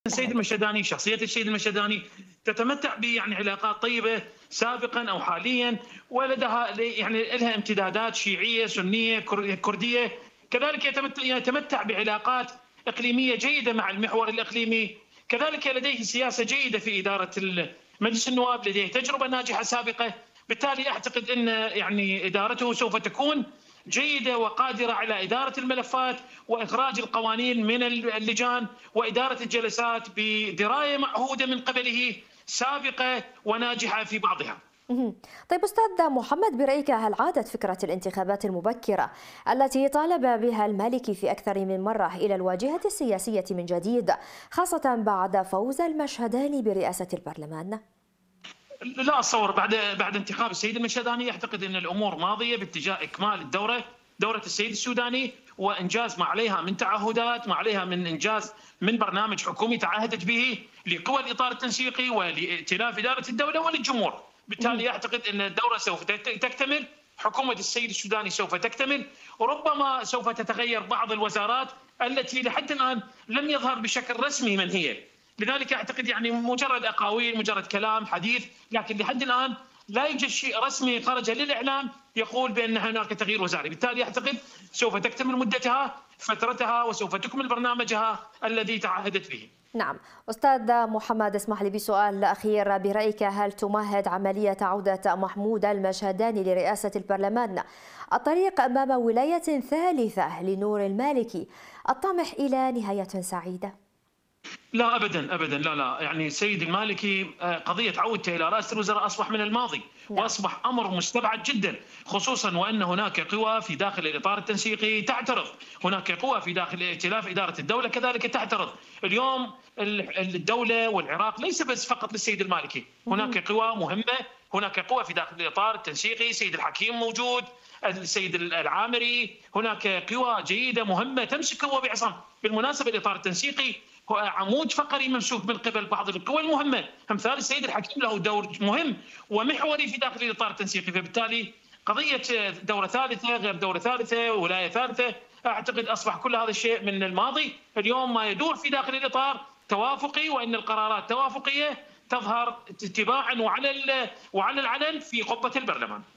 السيد صحيح. المشهداني، شخصية السيد المشهداني تتمتع علاقات طيبة سابقا أو حاليا، ولدها لها امتدادات شيعية سنية كردية. كذلك يتمتع بعلاقات إقليمية جيدة مع المحور الإقليمي. كذلك لديه سياسة جيدة في إدارة مجلس النواب، لديه تجربة ناجحة سابقة. بالتالي أعتقد أن إدارته سوف تكون جيدة وقادرة على إدارة الملفات وإخراج القوانين من اللجان وإدارة الجلسات بدراية معهودة من قبله سابقة وناجحة في بعضها. طيب أستاذ محمد، برأيك هل عادت فكرة الانتخابات المبكرة التي طالب بها المالكي في أكثر من مرة إلى الواجهة السياسية من جديد، خاصة بعد فوز المشهداني برئاسة البرلمان؟ لا اتصور بعد انتخاب السيد المشهداني اعتقد ان الامور ماضيه باتجاه اكمال دوره السيد السوداني وانجاز ما عليها من تعهدات، ما عليها من انجاز من برنامج حكومي تعهدت به لقوى الاطار التنسيقي ولائتلاف اداره الدوله وللجمهور. بالتالي اعتقد ان الدوره سوف تكتمل، حكومه السيد السوداني سوف تكتمل، وربما سوف تتغير بعض الوزارات التي لحد الان لم يظهر بشكل رسمي من هي. لذلك اعتقد مجرد اقاويل، مجرد كلام حديث، لكن لحد الان لا يوجد شيء رسمي خرج للاعلام يقول بان هناك تغيير وزاري. بالتالي اعتقد سوف تكتمل مدتها فترتها وسوف تكمل برنامجها الذي تعهدت به. نعم. أستاذ محمد، اسمح لي بسؤال أخير، برأيك هل تمهد عملية عودة محمود المشهداني لرئاسة البرلمان الطريق أمام ولاية ثالثة لنور المالكي الطامح إلى نهاية سعيدة؟ لا ابدا ابدا، لا السيد المالكي قضيه عودته الى رئاسه الوزراء اصبح من الماضي، نعم. واصبح امر مستبعد جدا، خصوصا وان هناك قوى في داخل الاطار التنسيقي تعترض، هناك قوى في داخل ائتلاف اداره الدوله كذلك تعترض. اليوم الدوله والعراق ليس بس فقط للسيد المالكي، هناك قوى مهمه، هناك قوى في داخل الاطار التنسيقي، سيد الحكيم موجود، السيد العامري، هناك قوى جيده مهمه تمسك قوه بعصم. بالمناسبه الاطار التنسيقي هو عمود فقري ممسوك من قبل بعض القوى المهمه، امثال السيد الحكيم له دور مهم ومحوري في داخل الاطار التنسيقي. فبالتالي قضيه دوره ثالثه غير دوره ثالثه ولايه ثالثه اعتقد اصبح كل هذا الشيء من الماضي. اليوم ما يدور في داخل الاطار توافقي، وان القرارات توافقيه تظهر تباعا وعلى العلن في قبه البرلمان.